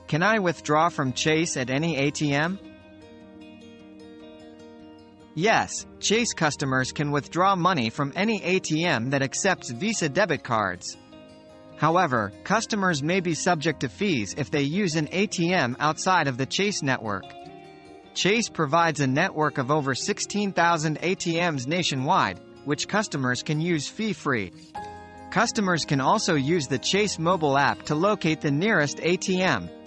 Can I withdraw from Chase at any ATM? Yes, Chase customers can withdraw money from any ATM that accepts Visa debit cards. However, customers may be subject to fees if they use an ATM outside of the Chase network. Chase provides a network of over 16,000 ATMs nationwide, which customers can use fee-free. Customers can also use the Chase mobile app to locate the nearest ATM.